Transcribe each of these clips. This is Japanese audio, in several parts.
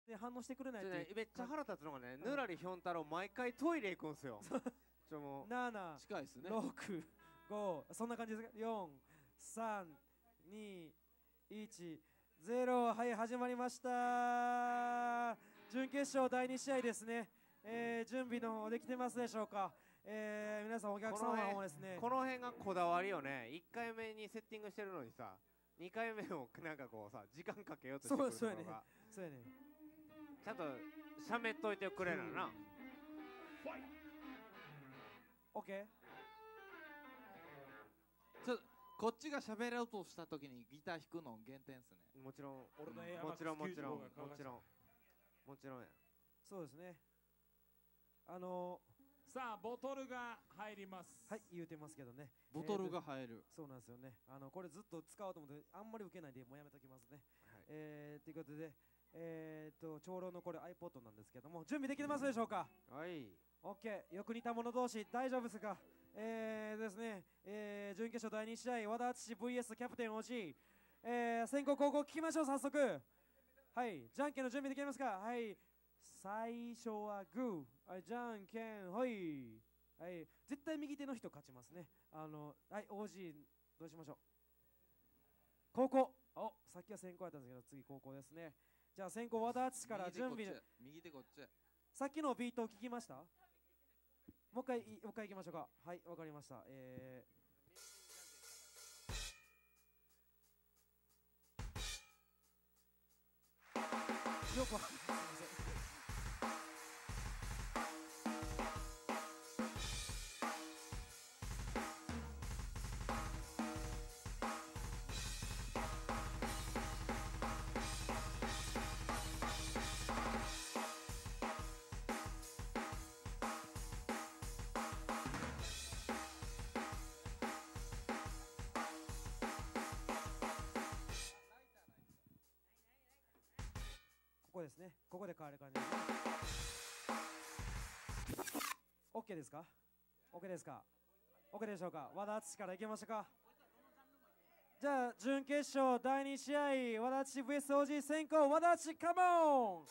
で反応してくれないっていう。 めっちゃ腹立つのがね、ぬらりひょん太郎毎回トイレ行くんすよ。もう 7、 近いですね。 6、5、そんな感じですか。4、3、2、1、0。はい、始まりました。準決勝第2試合ですね。準備の方できてますでしょうか。皆さんお客様もですね、 この辺がこだわりよね。1回目にセッティングしてるのにさ、2回目をなんかこうさ、時間かけようとしてくるところが、 そうやね。 ちゃんと喋っといてくれなな。 オッケー。ちょっとこっちが喋ろうとした時にギター弾くの減点ですね。 もちろん、 もちろんや。 そうですね。 さあボトルが入ります。 はい言うてますけどね。 ボトルが入る。 そうなんですよね。これずっと使おうと思ってあんまり受けないでもうやめときますね。ということで長老のこれ iPod なんですけども、準備できてますでしょうか。 はい。 オッケー。よく似た者同士大丈夫ですか。ですね、準決勝第2試合和田敦 VS キャプテン OG、先攻後攻聞きましょう早速。はい、じゃんけんの準備できますか。はい、最初はグー、はい、じゃんけんほい。はい、絶対右手の人勝ちますね。はい、OG どうしましょう。後攻。さっきは先攻やったんですけど次後攻ですね。じゃあ先攻和田敦から準備。 右手こっち。 さっきのビート聞きました。もう一回行きましょうか。はい、わかりました。よくわかんない。すみません。ここですね。ここで変わる感じですね。OK ですか。 OK ですか。 OK でしょうか。和田敦からいけましたか。じゃあ準決勝第2試合和田敦 VSOG 先攻和田敦カモン。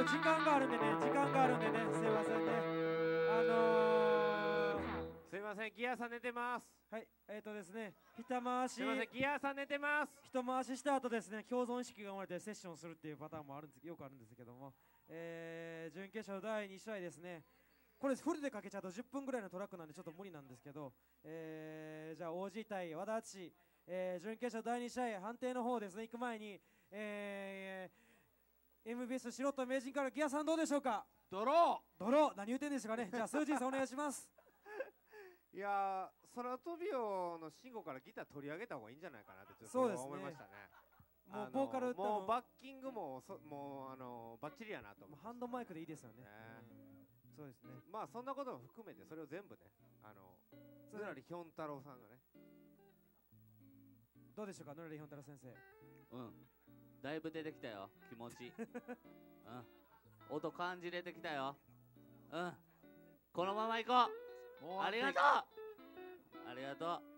と時間があるんでね、すいませんね。 すいません、ギアさん寝てます。 はい、ですね、一回し、 すいません、ギアさん寝てます。 一回しした後ですね、共存意識が生まれてセッションするっていうパターンもよくあるんですけども、準決勝第2試合ですね。これフルでかけちゃうと10分ぐらいのトラックなんでちょっと無理なんですけど、じゃあ OG 対和田敦、準決勝第2試合判定の方ですね、行く前に、MBS 素人名人からギアさんどうでしょうか。 ドロ何言うてんですかね。じゃあスージーさんお願いします。 いやー、空飛び王の慎吾からギター取り上げた方がいいんじゃないかなってちょっとそうですね思いましたね。 もうボーカルもうバッキングももうバッチリやなと思って、 ハンドマイクでいいですよね。そうですね。 まあそんなことも含めてそれを全部ね、ぬらりひょん太郎さんがね。 どうでしょうか、ぬらりひょん太郎先生。 だいぶ出てきたよ、気持ち。音感じれてきたよ。このまま行こう。ありがとう。ありがとう。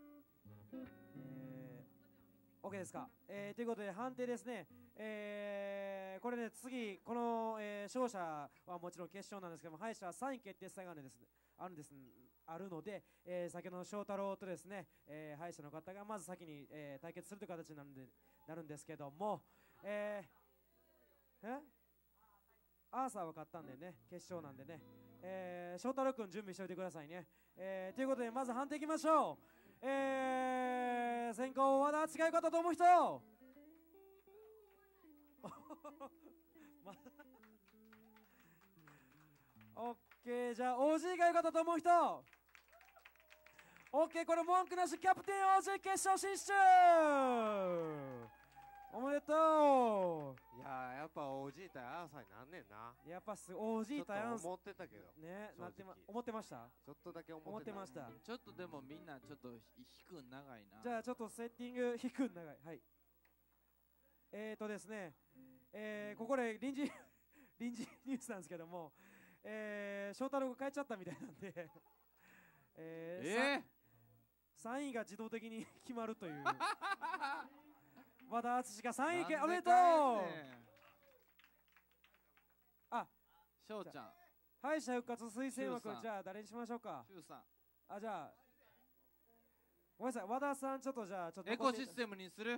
OK ですか。ということで判定ですね。これね、次この、勝者はもちろん決勝なんですけども、敗者は3位決定戦があるので、先ほどの翔太郎とですね、敗者の方がまず先に、対決するという形になるんですけども、アーサーは勝ったんでね、決勝なんでね、翔太郎くん準備しておいてくださいね。ということでまず判定いきましょう。先攻和田違い方と思う人オッケー、じゃあ OG が良かったと思う人オッケー、これ文句なしキャプテン OG 決勝進出おめでとう。いやー、やっぱ OG 対アーサーになんねんな。 やっぱOG 対アーサー思ってたけどね、思ってました。 ちょっとだけ思ってました。 ちょっとでもみんなちょっと引くん長いな。 じゃあちょっとセッティング引くん長い。はい。ですね、ここで臨時ニュースなんですけども、翔太郎が帰っちゃったみたいなんで3位が自動的に決まるという和田敦が3位おめでとう。 翔ちゃん敗者復活推薦枠、じゃあ誰にしましょうか。じゃあごめんなさい、和田さんちょっとじゃあエコシステムにする。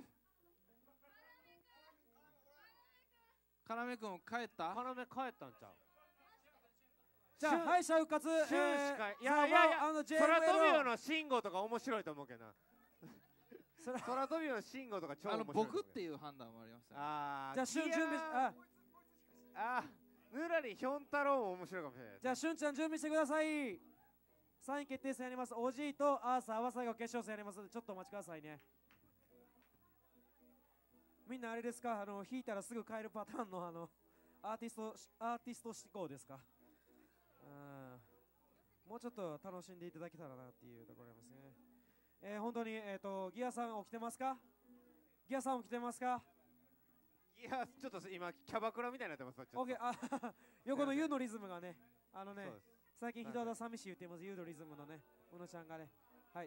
要くん帰った？ 要帰ったんちゃう？ じゃあ敗者復活、 いや空飛び王の慎吾とか面白いと思うけどな。空飛び王の慎吾とか超面白い。 僕っていう判断もありましたね。 じゃあ準備ぬらりひょん太郎も面白いかもしれない。 じゃあしゅんちゃん準備してください。3位決定戦やります。おじいとアーサーは最後決勝戦やりますのでちょっとお待ちくださいね。みんなあれですか、弾いたらすぐ帰るパターンのアーティスト思考ですか。もうちょっと楽しんでいただけたらなっていうところですね。本当にギアさん起きてますか？ギアさん起きてますか？ いや、ちょっと今キャバクラみたいになってます。 オッケー、横の U のリズムがね、最近人は寂しい言ってます。 U のリズムのね、小野ちゃんがね、はい、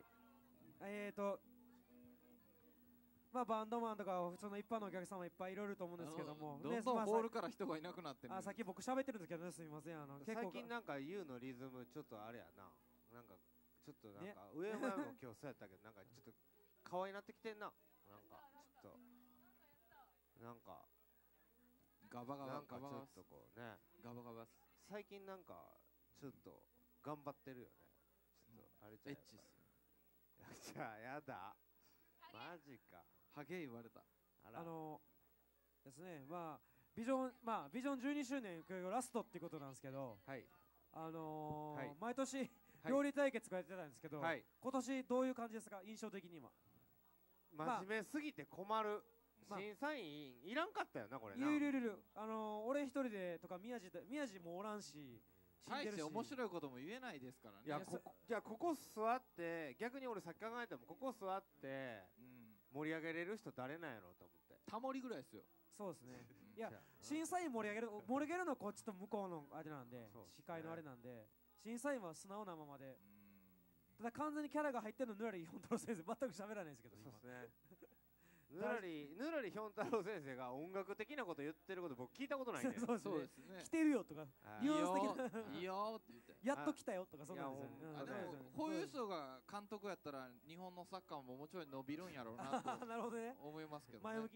まあバンドマンとか普通の一般のお客様いっぱいいろいろと思うんですけども、 どんどんホールから人がいなくなってる。 さっき僕喋ってるんですけどね、すみません。 最近なんか U のリズムちょっとあれやな、なんかちょっとなんか上山も今日そうやったけどなんかちょっと可愛いなってきてんな。なんかちょっとなんかガバガバなんかちょっとこうね、 ガバガバ最近なんかちょっと頑張ってるよね。ちょっとあれちゃう、エッチっす。じゃあやだ、マジか。 ハゲ言われた。 ですね、まあビジョン12周年ラストっていうことなんですけど、 はい、 毎年料理対決がやってたんですけど、 はい、 今年どういう感じですか、印象的には。 真面目すぎて困る。審査員いらんかったよなこれな。 いる俺一人でとか宮地もおらんし、 大して面白いことも言えないですからね。 いやここ座って逆に俺さっき考えてもここ座って盛り上げれる人誰なんやろうと思って。 タモリぐらいですよ。 そうですね。いや審査員盛り上げるのはこっちと向こうのあれなんで、司会のあれなんで、審査員は素直なままで。ただ完全にキャラが入ってるのぬらりひょん太郎先生全く喋らないですけど。 そうですね。 ぬらりひょん太郎先生が音楽的なこと言ってること僕聞いたことないんでそうそうですね来てるよとかはいニュアンス的ないいよって言ってやっと来たよとかそんなんですよねいやあでもこういう人が監督やったら日本のサッカーももちろん伸びるんやろうなとなるほどね思いますけどね前向き